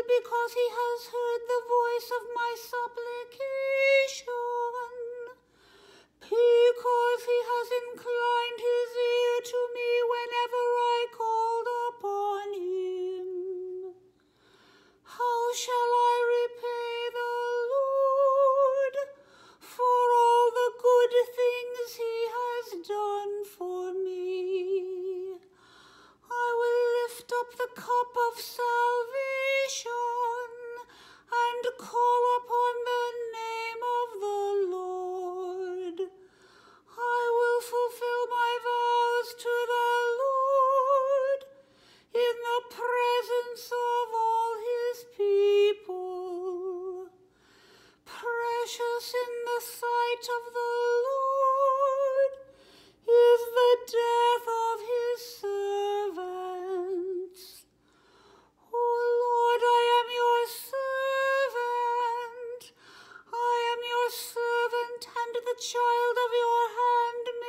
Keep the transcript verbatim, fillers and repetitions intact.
because he has heard the voice of my supplication, because he has inclined his ear to me whenever I called upon him. How shall I repay the Lord for all the good things he has done for me? I will lift up the cup of salvation and call upon the name of the Lord. I will fulfill my vows to the Lord in the presence of all his people. Precious in the sight of the Lord is the death of his servants. O Lord, I am your servant. I am your servant and the child of your handmaid.